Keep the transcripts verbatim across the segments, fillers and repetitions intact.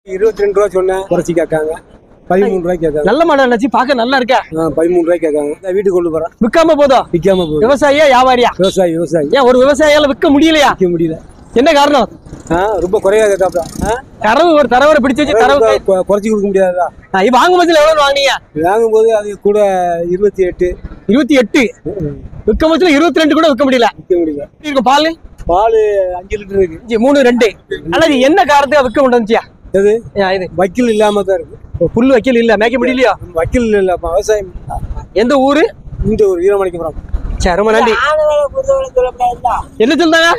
இருபத்தி ரெண்டு ரூபா சொன்னேன், குறைச்சி கேட்காங்க. பதிமூணு ரூபாய்க்கு கேட்காங்க. நல்ல மாடா நினைச்சு பார்க்க நல்லா இருக்கா. பதிமூணு ரூபாய்க்கு கேட்காங்க. வீட்டுக்கு கொண்டு போறேன். விற்காம போதும். விற்காம போதும். விவசாயியா வியாபாரியா? விவசாயி. விவசாயி. ஏன் ஒரு விவசாயியால விற்க முடியலையா? விற்க முடியல. என்ன காரணம்? ரொம்ப குறையா கேட்காப்ல. தரவு ஒரு தரவரை பிடிச்சு வச்சு தரவு குறைச்சி கொடுக்க முடியாதா? வாங்கும் போதுல எவ்வளவு வாங்கினீங்க? வாங்கும் போது அது கூட இருபத்தி எட்டு இருபத்தி எட்டு விற்கும் போதுல இருபத்தி ரெண்டு கூட விற்க முடியல. விற்க முடியல. இருக்கும் பால் பால் அஞ்சு லிட்டர் இருக்கு. மூணு ரெண்டு. அல்லது என்ன காரணத்துக்கு விற்க முடிஞ்சியா? எது இது வக்கீல் இல்லாம தான் இருக்கு. புல் வக்கீல் இல்ல, மேய்க்க முடியலையா? வக்கீல் இல்ல, விவசாயம். எந்த ஊரு? இந்த ஒரு வீரமணிக்கு. சரி, ரொம்ப நன்றி. என்ன சொல்றாங்க?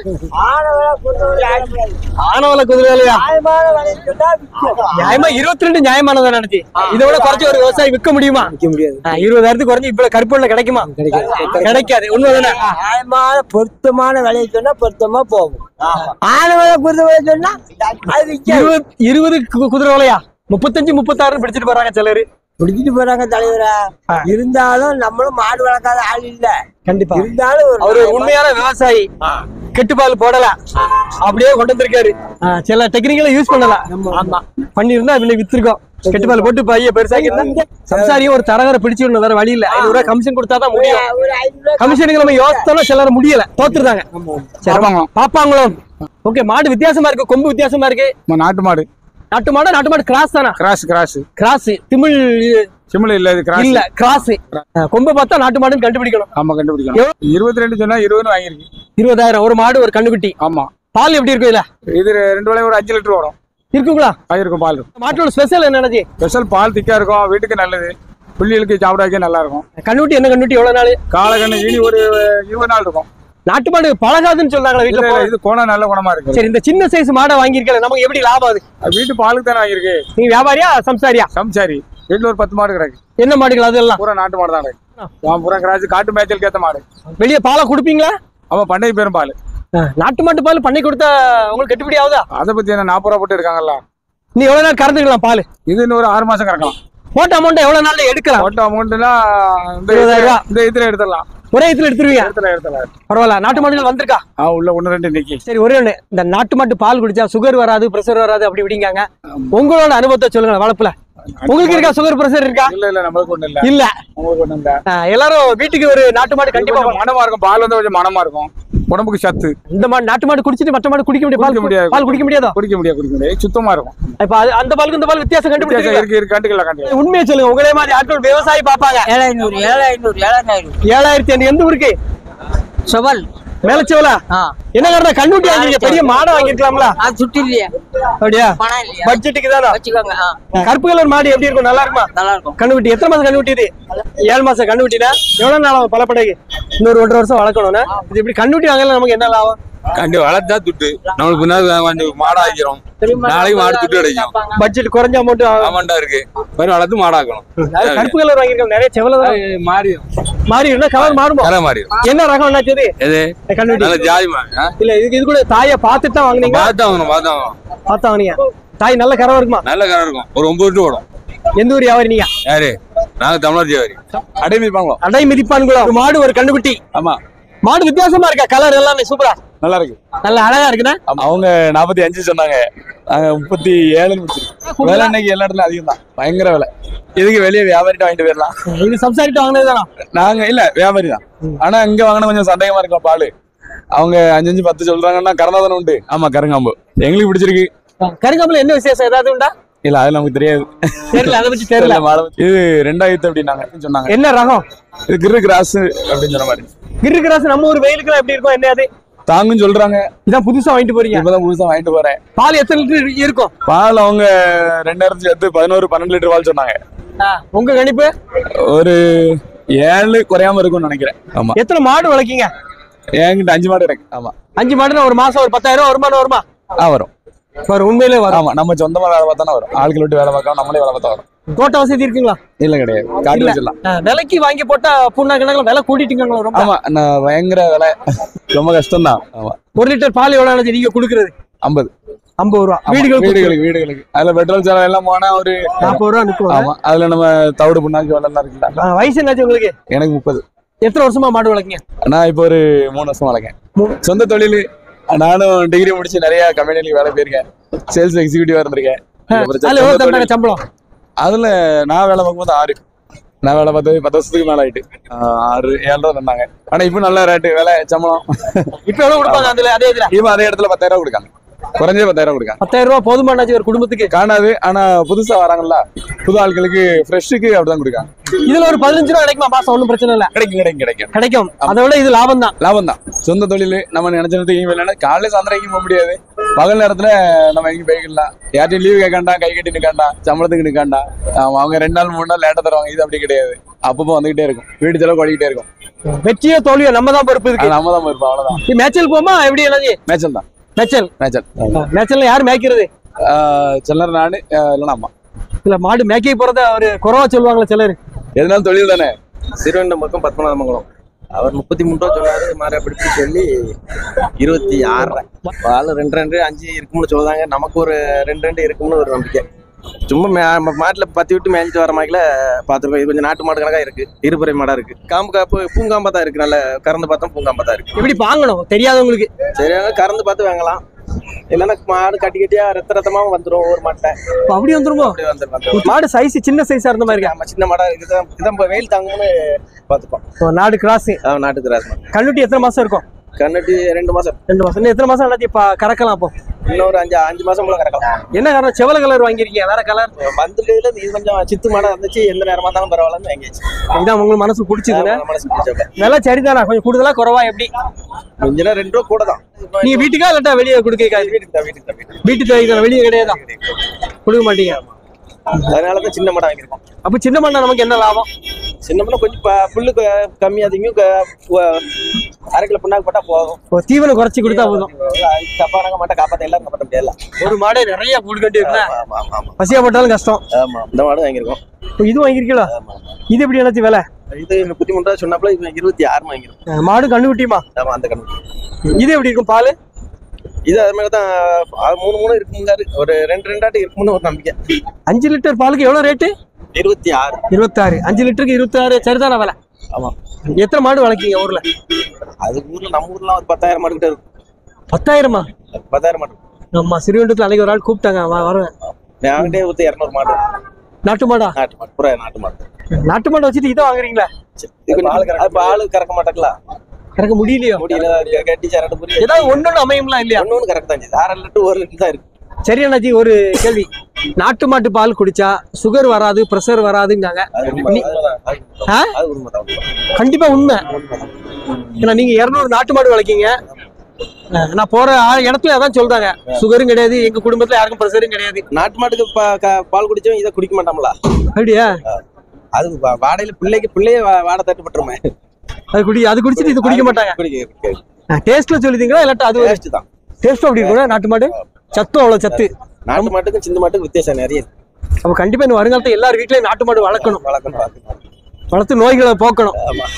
ஆனவள குதிரை வேலையா? நியாயமா இருபத்தி ரெண்டு நியாயமானதான் நினைச்சு. இதை விட குறைச்சி ஒரு விவசாயி விற்க முடியுமா? விற்க முடியாது. இருபதாயிரத்துக்கு குறைஞ்சி இப்ப கருப்புல கிடைக்குமா? கிடைக்காது. உண்மைதானே? நியாயமான பொருத்தமான விலையை சொன்னா பொருத்தமா போகும். ஆனவள குதிரை விலை சொன்னா இருபது குதிரை விலையா? முப்பத்தஞ்சு முப்பத்தாறு பிடிச்சிட்டு போறாங்க சிலரு. பிடிச்சிட்டு போறாங்க தலைவரா. இருந்தாலும் நம்மளும் மாடு வளர்க்காத ஆள் இல்ல. கண்டிப்பா. இருந்தாலும் ஒரு உண்மையான விவசாயி கெட்டுப்பால் போடல, அப்படியே கொண்டு வந்திருக்காரு. சில டெக்னிக்கலை யூஸ் பண்ணலாம். ஆமா, பண்ணிருந்தா இப்ப வித்துருக்கோம். கெட்டுப்பால் போட்டு பைய பெருசாக்கி சம்சாரியும் ஒரு தரகரை பிடிச்சு விடணும். வேற வழி இல்ல. ஐநூறு ரூபாய் கமிஷன் கொடுத்தாதான் முடியும். கமிஷனுக்கு நம்ம யோசித்தோம், சிலர் முடியல, தோத்துருந்தாங்க. பாப்பாங்களோ? ஓகே. மாடு வித்தியாசமா இருக்கு, கொம்பு வித்தியாசமா இருக்கு. நாட்டு மாடு. நாட்டு மாடு. நாட்டு மாடு கிராஸ் தானா? கிராஸ். கிராஸ். கிராஸ். திமிழ் சிமிழ் இல்ல, இது கிராஸ். இல்ல, கிராஸ். கொம்பு பார்த்தா நாட்டு மாடுன்னு கண்டுபிடிக்கணும். ஆமா, கண்டுபிடிக்கணும். இருபத்தி ரெண்டு சொன்னா இருபது வாங்கிருக்கு. இருபதாயிரம் ஒரு மாடு, ஒரு கண்ணுக்குட்டி. ஆமா. பால் எப்படி இருக்கும் இல்ல? இது ரெண்டு வேளை ஒரு அஞ்சு லிட்டர் வரும். இருக்குங்களா? இருக்கும் பால். மாட்டோட ஸ்பெஷல் என்னது? ஸ்பெஷல் பால் திக்கா இருக்கும், வீட்டுக்கு நல்லது, புள்ளிகளுக்கு சாப்பிட வைக்க நல்லா இருக்கும். கண்ணுட்டி என்ன கண்ணுட்டி? எவ்வளவு நாள்? காலை கண்ணு இனி ஒரு இருபது நாள் இருக்கும். நாட்டு மாடு பழகாதுன்னு சொல்றாங்களா வீட்டுல? இது கோணம் நல்ல குணமா இருக்கு. சரி, இந்த சின்ன சைஸ் மாடை வாங்கியிருக்கல, நமக்கு எப்படி லாபம்? அது வீட்டு பாலுக்கு தானே வாங்கியிருக்கு. நீங்க வியாபாரியா சம்சாரியா? சம்சாரி. வீட்டுல ஒரு பத்து மாடு கிடக்கு. என்ன மாடுகள் அதெல்லாம்? பூரா நாட்டு மாடு தான் கிடக்கு. பூரா கிராஸ், காட்டு மேய்ச்சல் கேத்த மாடு. வெளியே பாலை குடுப்பீங்களா? ஆமா, பண்ணை பேரும் பால். நாட்டு மாட்டு பால் பண்ணை கொடுத்தா உங்களுக்கு கட்டுப்படி ஆகுதா? அதை பத்தி என்ன நாற்பது ரூபா போட்டு இருக்காங்கல்ல. நீ எவ்வளவு நாள் கறந்துக்கலாம் பால்? இது இன்னும் ஒரு ஆறு மாசம் கறக்கலாம். போட்ட அமௌண்ட் எவ்வளவு நாள்ல எடுக்கலாம்? போட்ட அமௌண்ட்னா இந்த இதுல எடுத்துடலாம். ஒரே இதுல எடுத்துருவீங்க? எடுத்துடலாம். பரவாயில்ல. நாட்டு மாடுகள் வந்திருக்கா? ஆ, உள்ள ஒண்ணு ரெண்டு நிக்கி. சரி, ஒரே ஒண்ணு. இந்த நாட்டு மாட்டு பால் குடிச்சா சுகர் வராது, பிரஷர் வராது அப்படி விடிங்காங்க. உங்களோட அனுபவத்தை சொல்லுங்க. வளர்ப்புல உங்களுக்கு இருக்கா சுகர் பிரஷர் இருக்கா? இல்ல இல்ல, நம்மளுக்கு ஒண்ணு இல்ல. இல்ல, உங்களுக்கு ஒண்ணு இல்ல. எல்லாரும் வீட்டுக்கு ஒரு நாட்டு மாடு கண்டிப்பா மனமா இருக்கும். பால் வந்து கொஞ்சம் மனமா இருக்கும், உடம்புக்கு சத்து. இந்த மாடு நாட்டு மாடு குடிச்சிட்டு மற்ற மாடு குடிக்க முடியாது. பால் முடியாது. பால் குடிக்க முடியாதோ? குடிக்க முடியாது, குடிக்க முடியாது. சுத்தமா இருக்கும். இப்ப அந்த பாலுக்கு இந்த பால் வித்தியாசம் கண்டுபிடிச்சு இருக்கு இருக்கு கண்டுக்கல கண்டுக்கல. உண்மையை சொல்லுங்க. உங்களே மாதிரி ஆட்கள் விவசாயி பாப்பாங்க. ஏழாயிரம் ஏழாயிரம் ஏழாயிரம் ஏழாயிரத்தி ஐநூறு. எந்த ஊருக்கு? செவல். மேலச்சோலா. என்ன காரணம்? கண்ணுட்டி வாங்கிருக்க, பெரிய மாடை வாங்கிருக்கலாம்ல? அது சுட்டி இல்லையா? அப்படியா? பணம் இல்லையா? பட்ஜெட்டுக்கு தானே வச்சுக்கோங்க. கருப்பு கலர் மாடு எப்படி இருக்கும்? நல்லா இருக்குமா? நல்லா இருக்கும். கண்ணுட்டி எத்தனை மாசம் கண்ணுட்டி? இது ஏழு மாசம் கண்ணுட்டினா எவ்வளவு நாள் பலப்படைக்கு? இன்னொரு ஒன்றரை வருஷம் வளர்க்கணும்னா இது இப்படி கண்ணுட்டி வாங்கல நமக்கு என்ன லாபம்? கண்டி வளர்த்தா துட்டு நம்மளுக்கு பின்னாடி மாடா ஆக்கிறோம். நாளைக்கு மாடு துட்டு கிடைக்கும். பட்ஜெட் குறைஞ்ச அமௌண்ட் அமௌண்டா இருக்கு. வரும் வளர்த்து மாடாக்கணும். கருப்பு கலர் வாங்கிருக்கோம். நிறைய செவல மாறி மாறி கலர் மாறுமா? கலர் மாறி. என்ன ரகம் என்ன சரி? எது கண்ணுட்டி? நல்ல ஜாதி மா. இல்ல, இதுக்கு இது கூட தாயை பார்த்துட்டு தான் வாங்குனீங்க? பார்த்தா வாங்கணும். பார்த்தா வாங்கணும். பார்த்தா வாங்குனீங்க. தாய் நல்ல கரவா இருக்குமா? நல்ல கரை இருக்கும். ஒரு ஒன்பது லிட்டர் ஓடும். எந்த ஊர் வியாபாரி நீங்க? யாரு? நாங்க தமிழர் வியாபாரி. அடை மிதிப்பாங்களோ? அடை மிதிப்பான்களோ? ஒரு மாடு, ஒரு கண்ணுக்குட்டி. ஆமா. மாடு வித்தியாசமா இருக்கா? கலர் எல்லாமே சூப்பரா நல்லா இருக்கு. நல்ல அழகா இருக்குண்ணா. அவங்க நாற்பத்தி அஞ்சு சொன்னாங்க, நாங்க முப்பத்தி ஏழுன்னு முடிச்சிருக்கோம். விலை இன்னைக்கு எல்லா இடத்துலயும் அதிகம் தான், பயங்கர விலை. இதுக்கு வெளியே வியாபாரிட்ட வாங்கிட்டு போயிடலாம். இது சம்சாரிட்டு வாங்கினதுதானா? நாங்க இல்ல வியாபாரி தான். ஆனா இங்க வாங்கினா கொஞ்சம் சந்தேகமா இருக்கும் பால். அவங்க அஞ்சு அஞ்சு பத்து சொல்றாங்கன்னா கருணாதனம் உண்டு. ஆமா, கருங்காம்பு எங்களுக்கு பிடிச்சிருக்கு. கருங்காம்புல என்ன விசேஷம் ஏதாவது உண்டா? இல்ல, அது நமக்கு தெரியாது. தெரியல, அதை பத்தி தெரியல. இது ரெண்டாயிரத்து அப்படின்னாங்க சொன்னாங்க. என்ன ரகம்? இது கிரு கிராஸ் அப்படின்னு சொன்ன மாதிரி. கிரு கிராஸ் நம்ம ஒரு வெயிலுக்கு எப்படி இருக்கும்? என்ன அது தாங்குன்னு சொல்றாங்க. இதான் புதுசா வாங்கிட்டு போறீங்க? இப்பதான் புதுசா வாங்கிட்டு போறேன். பால் எத்தனை லிட்டர் இருக்கும்? பால் அவங்க ரெண்டாயிரத்தி சேர்த்து பதினோரு பன்னெண்டு லிட்டர் பால் சொன்னாங்க. உங்க கணிப்பு? ஒரு ஏழு குறையாம இருக்கும்னு நினைக்கிறேன். ஆமா. எத்தனை மாடு வளர்க்கீங்க? என்கிட்ட அஞ்சு மாடு இருக்கு. ஆமா. அஞ்சு மாடுனா ஒரு மாசம் ஒரு பத்தாயிரம் வருமானம் வருமா? ஆ, வரும். வரும், உண்மையிலே வரும். ஆமா, நம்ம சொந்தமா வேலை பார்த்தானே வரும். ஆட்கள் விட்டு வேலை பார்க்காம நம்மளே வேலை பார்த்தா வரும். தோட்ட வசதி இருக்குங்களா? இல்ல, கிடையாது. காட்டு வச்சிடலாம். விலைக்கு வாங்கி போட்டா புண்ணா கணக்குல விலை கூட்டிட்டீங்களா? ரொம்ப. ஆமா, நான் பயங்கர விலை, ரொம்ப கஷ்டம் தான். ஆமா. ஒரு லிட்டர் பால் எவ்வளவு நீங்க குடுக்குறது? ஐம்பது ஐம்பது ரூபா. வீடுகளுக்கு வீடுகளுக்கு வீடுகளுக்கு அதுல பெட்ரோல் செலவு எல்லாம் போனா ஒரு நாற்பது ரூபா நிற்கும். ஆமா, அதுல நம்ம தவிடு புண்ணாக்கு வேலை எல்லாம் இருக்குல்ல. வயசு என்னாச்சு உங்களுக்கு? எனக்கு முப்பது. எத்தனை வருஷமா மாடு வளர்க்கீங்க? நான் இப்போ ஒரு மூணு வருஷம் வளர்க்கேன். சொந்த தொழில். நானும் டிகிரி முடிச்சு நிறைய கம்பெனிகளுக்கு வேலை போயிருக்கேன். சேல்ஸ் எக்ஸிக்யூட்டிவா இருந்திருக்கேன். அதுல எவ்வளவு தந்தாங்க சம்பளம்? அதுல நான் வேலை பார்க்கும்போது ஆறு நான் வேலை பார்த்து பத்து வருஷத்துக்கு மேல ஆயிட்டு ஆறு ஏழு ரூபா தந்தாங்க. ஆனா இப்ப நல்ல ரேட்டு வேலை சம்பளம். இப்ப எவ்வளவு கொடுப்பாங்க அதுல அதே இதுல? இப்ப அதே இடத்துல பத்தாயிரம் ரூபாய் கொடுக்காங்க. குறைஞ்சே பத்தாயிரம் கொடுக்காங்க. பத்தாயிரம் ரூபாய் போதுமானாச்சு ஒரு குடும்பத்துக்கு? காணாது. ஆனா புதுசா வராங்கல்ல புது ஆட்களுக்கு ஃப்ரெஷ்ஷுக்கு அப்படிதான் கொடுக்காங்க. இதுல ஒரு பதினஞ்சு ரூபா கிடைக்குமா மாசம்? ஒன்றும் பிரச்சனை இல்ல. கிடைக்கும் கிடைக்கும் கிடைக்கும் கிடைக்கும். அதை விட இது லாபம் தான். லாபம் தான். சொந்த தொழில் நம்ம நினைச்ச நேரத்துக்கு வேலைன்னா காலையில சாயந்தரம் எங்கேயும் போக முடியாது. பகல் நேரத்துல நம்ம எங்கேயும் போய்க்கலாம். யார்ட்டையும் லீவு கேட்காண்டா, கை கட்டி நிற்காண்டா, சம்பளத்துக்கு நிற்காண்டா. அவங்க ரெண்டு நாள் மூணு நாள் லேட்டா தருவாங்க. இது அப்படி கிடையாது. அப்பப்போ வந்துகிட்டே இருக்கும். வீட்டு செலவு ஓடிக்கிட்டே இருக்கும். வெற்றியோ தோல்வியோ நம்ம தான் பொறுப்பு இருக்கு. நம்ம தான் பொறுப்பு. அவ்வளவுதான். மேய்ச்சல் போமா எப்படி? என்னது மேய்ச்சல் தான். மேய்ச்சல் மேய்ச்சல் மேய்ச்சல் யாரு மேய்க்கிறது? சிலர் நாடு இல்லைன்னா அம்மா. இல்ல மாடு மேய்க்க போறத அவரு குறவா சொல்லுவாங்களா சிலர்? எதனாலும் தொழில் தானே. சிறுவண்டம் பக்கம் பத்மநாதமங்கலம் அவர் முப்பத்தி மூணு ரூபா சொன்னாரு. மாற பிடிச்சு சொல்லி இருபத்தி ஆறு பால் ரெண்டு ரெண்டு அஞ்சு இருக்கும்னு சொல்லுவாங்க. நமக்கு ஒரு ரெண்டு ரெண்டு இருக்கும்னு ஒரு நம்பிக்கை. சும்மா மே மாட்டில் பத்தி விட்டு மேய்ச்சிட்டு வர மாதிரில பார்த்துருக்கோம். இது கொஞ்சம் நாட்டு மாடு கணக்காக இருக்கு. இருபுறை மாடா இருக்கு. காம்பு காப்பு பூங்காம்பா தான் இருக்கு. நல்ல கறந்து பார்த்தா பூங்காம்பா தான் இருக்கு. எப்படி வாங்கணும் தெரியாதவங்களுக்கு? சரியாக கறந்து பார்த்து வாங்கலாம். இல்லைன்னா மாடு கட்டி கட்டியா ரத்த ரத்தமாவும் வந்துடும். ஒரு மாட்டை அப்படி வந்துருமோ? அப்படி வந்துடும். மாடு சைஸ் சின்ன சைஸா இருந்த மாதிரி? ஆமா சின்ன மாடா இருக்கு. இதான் வெயில் தாங்கணும்னு பார்த்துப்போம். நாடு கிராஸ். நாட்டு கிராஸ். கண்ணுட்டி எத்தனை மாசம் இருக்கும்? கண்ணுட்டி ரெண்டு மாசம். ரெண்டு மாசம். இன்னும் எத்தனை மாசம் எல்லாத்தையும் கறக்கலாம்? அப்போ இன்னொரு அஞ்சு அஞ்சு மாசம் போல கறக்கலாம். என்ன காரணம்? செவல கலர் வாங்கிருக்கீங்க? வேற கலர் வந்துருக்குதுல இது கொஞ்சம் சித்து மாடா இருந்துச்சு. எந்த நேரமா இருந்தாலும் பரவாயில்லன்னு வாங்கியாச்சு. இதான் உங்களுக்கு மனசு பிடிச்சதுன்னு? மனசு பிடிச்ச விலை சரிதானா? கொஞ்சம் கூடுதலா குறவா எப்படி? கொஞ்சம் ரெண்டு ரூபா கூட தான். நீங்க வீட்டுக்கா இல்லாட்டா வெளியே கொடுக்க? வீட்டுக்கு தான். வீட்டுக்கு தான். வீட்டு தேவைக்கு வெளியே கிடையாதா? கொடுக்க மாட்டீங்க. அதனாலதான் சின்ன மாடா வாங்கிருக்கோம். அப்ப சின்ன மாடா நமக்கு என்ன லாபம்? சின்ன மாடா கொஞ்சம் புல்லு கம்மி அதிகம். அரை கிலோ புண்ணாக்கு போட்டா போதும். தீவனம் குறைச்சி கொடுத்தா போதும். தப்பானாங்க மாட்டா காப்பாத்த எல்லாரும் காப்பாற்ற முடியல. ஒரு மாடே நிறைய புல் கட்டி இருக்குல்ல, பசியா போட்டாலும் கஷ்டம். ஆமா இந்த மாடு வாங்கிருக்கோம். இது வாங்கிருக்கீங்களா? இது எப்படி எனக்கு விலை? இது முப்பத்தி மூணு ரூபா சொன்னாப்புல இருபத்தி ஆறு வாங்கிருக்கோம். மாடு கண்ணு குட்டியுமா? ஆமா அந்த கண்ணு. இது எப்படி இருக்கும் பால்? இது அது மாதிரி தான் மூணு மூணு இருக்குங்காரு. ஒரு ரெண்டு ரெண்டாட்டு இருக்கும்னு ஒரு நம்பிக்கை. அஞ்சு லிட்டர் பாலுக்கு எவ்வளவு ரேட்டு? இருபத்தி ஆறு. இருபத்தி ஆறு. அஞ்சு லிட்டருக்கு இருபத்தி ஆறு சரிதான விலை? ஆமா. எத்தனை மாடு வளர்க்கீங்க ஊர்ல? அது ஊர்ல நம்ம ஊர்ல ஒரு பத்தாயிரம் மாடு கிட்ட இருக்கும். பத்தாயிரமா? பத்தாயிரம் மாடு. ஆமா சிறுவண்டத்துல அன்னைக்கு ஒரு ஆள் கூப்பிட்டாங்க வருவேன். நாங்கிட்டே ஊத்தி இருநூறு மாடு. நாட்டு மாடா? நாட்டு மாடு பூரா நாட்டு மாடு. நாட்டு மாடு வச்சுட்டு இதை வாங்குறீங்களா? பால் கறக்க மாட்டேங்களா? கறக்க முடியலையோ? முடியல. கட்டி சரட்டு புரிய ஏதாவது ஒன்னொன்னு அமையும்லாம் இல்லையா? ஒன்னு கரெக்ட் தான். அரை லிட்டர் ஒரு லிட்டர் தான் இருக்கு. சரி அண்ணாச்சி, ஒரு கேள்வி. நாட்டு மாட்டு பால் குடிச்சா சுகர் வராது, பிரஷர் வராதுங்காங்க. கண்டிப்பா உண்மை. ஏன்னா நீங்க இருநூறு நாட்டு மாடு வளர்க்கீங்க. நான் போற இடத்துல அதான் சொல்றாங்க, சுகரும் கிடையாது, எங்க குடும்பத்துல யாருக்கும் பிரஷரும் கிடையாது. நாட்டு மாட்டுக்கு பால் குடிச்சோம் இதை குடிக்க மாட்டோம்ல. அப்படியா? அது வாடையில பிள்ளைக்கு பிள்ளைய வாடை தட்டுப்பட்டுருமே. அது குடி அது குடிச்சிட்டு இது குடிக்க மாட்டாங்க. டேஸ்ட்ல சொல்லிட்டீங்களா இல்லாட்டா? அது டேஸ்ட் தான். டேஸ்ட் அப்படி இருக்கும். நாட்டு மாடு சத்தும் அவ்வளவு சத்து. நாட்டு மாட்டுக்கும் சின்ன மாட்டுக்கும் வித்தியாசம் நிறைய இருக்கு. அப்ப கண்டிப்பா இந்த வருங்காலத்துல எல்லார் வீட்லயும் நாட்டு மாடு வளர்க்கணும். வளர்க்கணும். வளர்த்து நோய்களை போக்கணும்.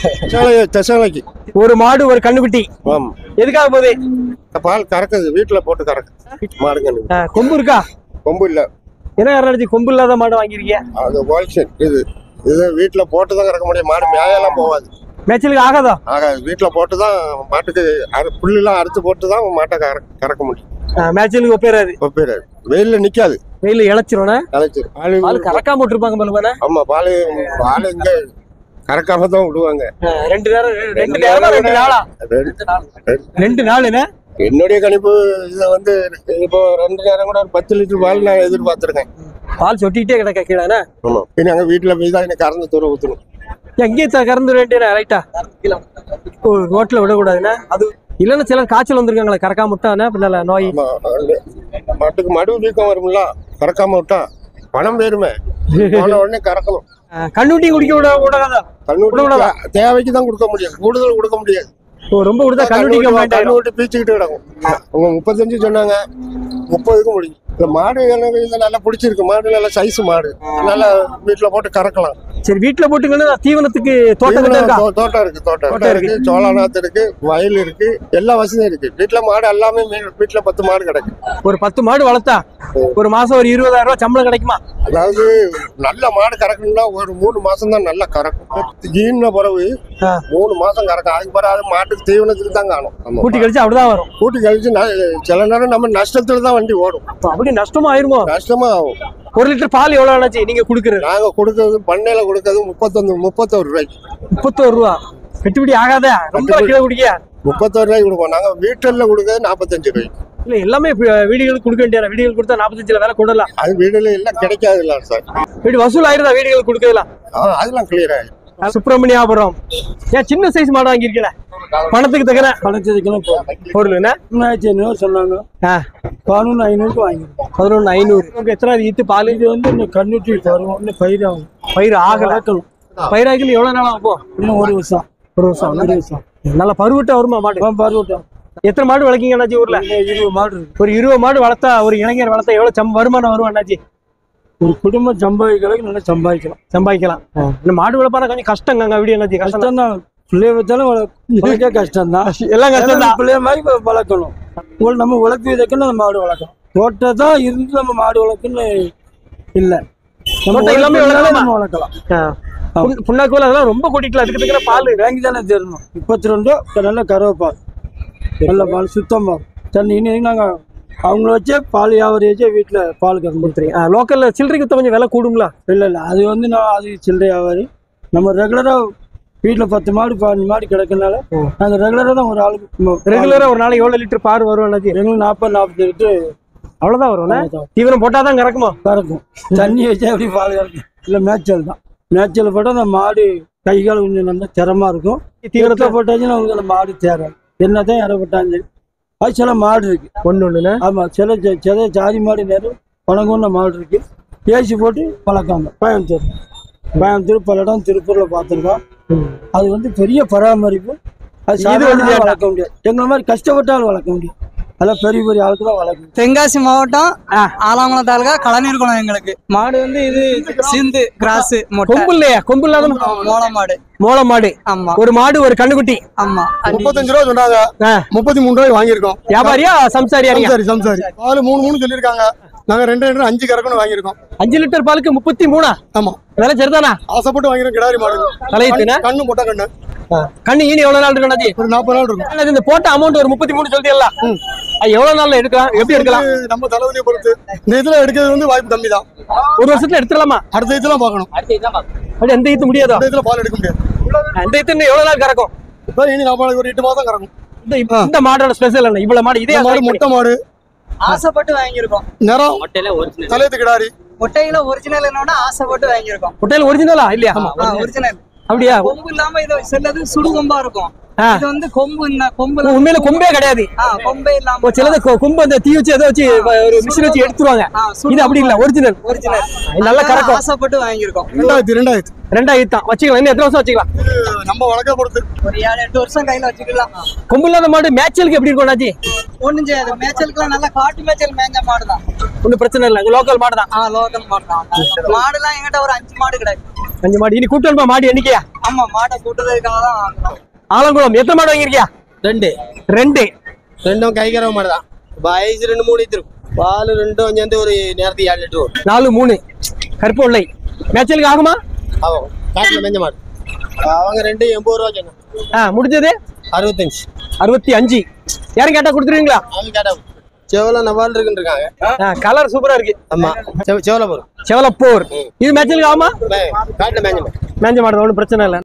ஒரு மாடு ஒரு கண்ணுக்குட்டி எதுக்காக போகுது? பால் கறக்குது. வீட்டுல போட்டு கறக்கு மாடுங்க. கொம்பு இருக்கா? கொம்பு இல்ல. என்ன காரணம் கொம்பு இல்லாத மாடு வாங்கிருக்கீங்க? அது ஹோல்சேல். இது இது வீட்டுல போட்டுதான் கறக்க முடியும். மாடு மேயெல்லாம் போகாது. மேய்ச்சலுக்கு ஆகாதா? ஆகாது. வீட்டுல போட்டுதான் மாட்டுக்கு புல்லு எல்லாம் அறுத்து போட்டுதான் மாட்டை கறக்க முடியும். மேய்ச்சலுக்கு ஒப்பேறாது. ஒப்பேறாது. வெயில்ல நிக்காது. வெயில இழைச்சிரும். இழைச்சிரும். பால் கறக்காம விட்டுருப்பாங்க போல. ஆமா பால் பால் இங்க கறக்காம தான் விடுவாங்க. ரெண்டு நேரம் ரெண்டு நேரமா ரெண்டு நாளா? ரெண்டு நாள். என்ன என்னுடைய கணிப்பு இதை வந்து இப்போ ரெண்டு நேரம் கூட ஒரு பத்து லிட்டர் பால் நான் எதிர்பார்த்திருக்கேன். பால் சொட்டிக்கிட்டே கிடக்க கீழே. ஆமா. நாங்க வீட்டுல போய் தான் எனக்கு கறந்து தூர ஊத்தணும். எங்கேயும் கறந்து வேண்டிய ரைட்டா ரோட்ல விடக்கூடாதுன்னா அது இல்லைன்னா சிலர் காய்ச்சல் வந்திருக்காங்களே கறக்காம விட்டானே பின்னால நோய். மாட்டுக்கு மடு வீக்கம் வரும்ல கறக்காம விட்டா. பணம் பேருமே போன உடனே கறக்கணும். கண்ணுட்டி குடிக்க விட கூடாதா? கண்ணுட்டி தேவைக்கு தான் கொடுக்க முடியாது. கூடுதல் கொடுக்க முடியாது. ரொம்ப கொடுத்தா கண்ணுட்டி கண்ணுட்டி பீச்சுக்கிட்டு கிடக்கும். அவங்க முப்பத்தஞ்சு சொன்னாங்க, முப்பதுக்கும் முடியும். இந்த மாடு எனக்கு இதை நல்லா பிடிச்சிருக்கு. மாடு நல்ல சைஸ் மாடு. நல்லா வீட்டுல போட்டு கறக்கலாம். சரி வீட்டுல போட்டுங்கன்னா தீவனத்துக்கு தோட்டம் இருக்கா? தோட்டம் இருக்கு. தோட்டம் இருக்கு. சோள நாத்து இருக்கு. வயல் இருக்கு. எல்லா வசதியும் இருக்கு. வீட்டுல மாடு எல்லாமே வீட்டுல பத்து மாடு கிடைக்கும். ஒரு பத்து மாடு வளர்த்தா ஒரு மாசம் ஒரு இருபதாயிரம் ரூபாய் சம்பளம் கிடைக்குமா? அதாவது நல்ல மாடு கறக்கணும்னா ஒரு மூணு மாசம் தான் நல்லா கறக்கும். ஈன பிறகு மூணு மாசம் கறக்கும். அதுக்கு பிறகு அது மாட்டுக்கு தீவனத்துக்கு தான் காணும். கூட்டி கழிச்சு அப்படிதான் வரும். கூட்டி கழிச்சு சில நேரம் நம்ம நஷ்டத்துல தான் வண்டி ஓடும். அப்படி நஷ்டமா ஆயிருமோ? நஷ்டமா ஆகும். ஒரு லிட்டர் பால் எவ்வளவு ஆனாச்சு நீங்க குடுக்குறது? நாங்க கொடுக்கறது பண்ணையில கொடுக்கறது முப்பத்தொன்னு முப்பத்தோரு ரூபாய்க்கு. முப்பத்தோரு ரூபா கட்டுப்படி ஆகாத, ரொம்ப கீழே குடிக்க. முப்பத்தோரு ரூபாய்க்கு கொடுப்போம். நாங்க வீட்டுல கொடுக்கறது நாற்பத்தஞ்சு ரூபாய்க்கு. இல்ல எல்லாமே வீடுகளுக்கு கொடுக்க வேண்டிய வீடுகள் கொடுத்தா நாற்பத்தஞ்சுல வேலை கொடுக்கலாம். அது வீடுல எல்லாம் கிடைக்காது இல்ல சார். வீடு வசூல் ஆயிருந்தா வீடுகள் கொடுக்கலாம். அதெல்லாம் கிளியர் ஆயிடும். சுப்பிரமணியாபுரம் ஏன் சின்ன சைஸ் மாடு வாங்கியிருக்கல? பணத்துக்கு தகுந்த பணத்துக்கு பொருள் என்ன ஐநூறு சொன்னாங்க. பதினொன்று ஐநூறுக்கு வாங்கிருக்கோம். பதினொன்று ஐநூறு. எத்தனை ஈத்து பால்? இது வந்து இன்னும் கண்ணுட்டி தருவோம். இன்னும் பயிர் ஆகும். பயிர் ஆகல. பயிராக்கல எவ்வளவு நாள் ஆகும்? இன்னும் ஒரு வருஷம். ஒரு வருஷம் ஒரு வருஷம் நல்லா பருவட்டா வருமா மாடு? பருவட்டம். எத்தனை மாடு வளர்க்கீங்க அண்ணாச்சி ஊர்ல? இருபது மாடு இருக்கு. ஒரு இருபது மாடு வளர்த்தா, ஒரு இளைஞர் வளர்த்தா எவ்வளவு சம் வருமானம் வரும் அண்ணாச்சி? ஒரு குடும்பம் சம்பாதிக்கிறதுக்கு நல்லா சம்பாதிக்கலாம். சம்பாதிக்கலாம். இந்த மாடு வளர்ப்பான கொஞ்சம் கஷ்டங்க. அப்படி அண்ணாச்சி கஷ்டம் தான். பிள்ளைய வச்சாலும் வளர்க்க கஷ்டம் தான். எல்லாம் கஷ்டம் தான். பிள்ளைய மாதிரி வளர்க்கணும். நம்ம உழைப்பு இதுக்குன்னு நம்ம மாடு வளர்க்கணும். தோட்டை தான் இருந்து நம்ம மாடு வளர்க்குன்னு இல்லை. எல்லாமே நம்ம வளர்க்கலாம். புண்ணாக்குல அதெல்லாம் ரொம்ப கூட்டிக்கலாம். அதுக்கு தகுந்த பால் வாங்கி தானே தரணும். முப்பத்தி ரெண்டு நல்ல கறவை பால், நல்ல பால், சுத்தமாக தண்ணி. நாங்கள் அவங்கள வச்சே பால் வியாபாரி வச்சே வீட்டில் பால் கறந்து கொடுத்துருங்க. லோக்கலில் சில்லறைக்கு கொஞ்சம் விலை கூடுங்களா? இல்லை இல்லை, அது வந்து நான் அது சில்லறை வியாபாரி. நம்ம ரெகுலராக வீட்டில் பத்து மாடு பதினஞ்சு மாடு கிடக்குனால நாங்கள் ரெகுலராக தான் ஒரு ஆளுக்கு ரெகுலராக ஒரு நாளைக்கு எவ்வளோ லிட்டர் பால் வரும் அண்ணாச்சி? ரெகுலர் நாற்பது நாற்பது லிட்டரு அவ்வளோதான் வரும். தீவனம் போட்டால் தான் கறக்குமா? கறக்கும். தண்ணி வச்சா எப்படி பால் கறக்கும்? இல்லை மேய்ச்சல் தான். மேய்ச்சல் போட்டால் அந்த மாடு கை கால் கொஞ்சம் நல்லா திறமா இருக்கும். தீவனத்தை போட்டாச்சுன்னா அவங்க மாடு தேவை. என்னதான் இறப்பட்டாங்க. அது சில மாடு இருக்கு ஒன்று ஒன்றுண்ணே. ஆமாம், சில சில ஜாதி மாடு நேரம் பணங்கொண்ட மாடு இருக்கு. ஏசி போட்டு வளர்க்காங்க. கோயம்புத்தூர் கோயம்புத்தூர் பல இடம் திருப்பூரில் பார்த்துருக்கோம். அது வந்து பெரிய பராமரிப்பு. அது சாதாரண வளர்க்க முடியாது. எங்களை மாதிரி கஷ்டப்பட்டாலும் வளர்க்க முடியும். அதெல்லாம் பெரிய பெரிய ஆளுக்கு தான் வளர்க்கும். தென்காசி மாவட்டம் ஆலாங்குளம் தாலுகா கலநீர் குளம். எங்களுக்கு மாடு வந்து இது சிந்து கிராஸ் கொம்பு இல்லையா? கொம்பு இல்லாத மோள மாடு. மோள மாடு. ஆமா, ஒரு மாடு ஒரு கண்ணுக்குட்டி. ஆமா, முப்பத்தஞ்சு ரூபா சொன்னாங்க. முப்பத்தி மூணு ரூபாய் வாங்கியிருக்கோம். வியாபாரியா சம்சாரியா? சரி சம்சாரி. பால் மூணு மூணு சொல்லியிருக்காங்க. நாங்க ரெண்டு ரெண்டு அஞ்சு கறக்கணும் வாங்கியிருக்கோம். அஞ்சு லிட்டர் பாலுக்கு முப்பத்தி மூணா? ஆமா, அதெல்லாம் சரிதானா? ஆசைப்பட்டு வாங்கிருக்கோம். கிடாரி மாடு தலையிட்டுனா கண்ணு போட்டா கண்ணு கண்ணு ஈனி எவ்வளவு நாள் இருக்கு? ஒரு நாற்பது நாள் இருக்கும். இந்த போட்ட அமௌண்ட் ஒரு முப்பத்தி மூணு சொல்லியல்ல, எவ்வளவு நாள்ல எடுக்கலாம்? எப்படி எடுக்கலாம்? நம்ம தலைவலியை பொறுத்து. இந்த இதுல எடுக்கிறது வந்து வாய்ப்பு கம்மி தான். ஒரு வருஷத்துல எடுத்துடலாமா? அடுத்த இதுல பாக்கணும். அப்படி எந்த ஈத்து முடியாதோ? அடுத்த இதுல பால் எடுக்க முடியாது. அந்த ஈத்து எவ்வளவு நாள் கறக்கும்? இப்ப இனி நாம ஒரு எட்டு மாதம் கறக்கும். இந்த மாடோட ஸ்பெஷல் என்ன? இவ்வளவு மாடு இதே மாடு முட்டை மாடு. ஆசைப்பட்டு வாங்கியிருக்கோம். நிறம் தலையத்து கிடாரி. முட்டையில ஒரிஜினல் என்னன்னா ஆசைப்பட்டு வாங்கியிருக்கோம். முட்டையில ஒரிஜினலா இல்லையா? ஒரிஜினல். அப்படியா? கொம்பு இல்லாம இது சிலது சுடு கொம்பா இருக்கும். இது வந்து கொம்பு கொம்பு உண்மையில கொம்பே கிடையாது. கொம்பே இல்லாம சிலது கொம்பு அந்த தீ வச்சு ஏதோ வச்சு ஒரு மிஷின் வச்சு எடுத்துருவாங்க. இது அப்படி இல்ல, ஒரிஜினல். ஒரிஜினல் நல்லா கறக்கும். ஆசைப்பட்டு வாங்கியிருக்கோம். ரெண்டாயிரத்தி ரெண்டாயிரத்தி ரெண்டாயிரத்தி தான் வச்சுக்கலாம். இன்னும் எத்தனை வருஷம் வச்சுக்கலாம்? நம்ம வழக்க பொறுத்து ஒரு ஏழு எட்டு வருஷம் கையில வச்சுக்கலாம். கொம்பு இல்லாத மாடு மேய்ச்சலுக்கு எப்படி இருக்கும் அண்ணாச்சி? ஒண்ணும் செய்யாது. மேய்ச்சலுக்குலாம் நல்லா காட்டு மேய்ச்சல் மேய்ஞ்ச மாடு தான். ஒன்றும் பிரச்சனை இல்லை. லோக்கல் மாடு தான். ஆ, லோக்கல் மாடு தான். மாடுலாம் எங்கிட்ட ஒரு அஞ்சு மாடு கிடையாது. அஞ்சு மாடு. இனி கூட்டு மாடு எண்ணிக்கையா? ஆமா, மாடை கூட்டுறதுக்காக தான் வாங்குறோம். ஆலங்குளம் எத்தனை மாடு வாங்கிருக்கியா? ரெண்டு. ரெண்டு ரெண்டும் கைகரவ மாடு தான். வயசு ரெண்டு மூணு இருக்கும். பால் ரெண்டும் வந்து ஒரு நேரத்துக்கு ஏழு லிட்டர் வரும். நாலு மூணு கருப்பு உள்ளை. மேய்ச்சலுக்கு ஆகுமா? ஆகும். காட்டுல மேஞ்ச மாடு. அவங்க ரெண்டு எண்பது ரூபா சொன்னாங்க. ஆ, முடிஞ்சது அறுபத்தஞ்சு. அறுபத்தி அஞ்சு. யாரும் கேட்டா கொடுத்துருவீங்களா? அவங்க கேட்டா செவல நவால் இருக்குன்னு இருக்காங்க. கலர் சூப்பரா இருக்கு. ஆமா, செவலப்பூர். செவலப்பூர். இது மேய்ச்சலுக்கு ஆகுமா? காட்டுல மேஞ்ச மாடு. மேஞ்ச மாடு ஒன்றும் பிரச்சனை இல்லை.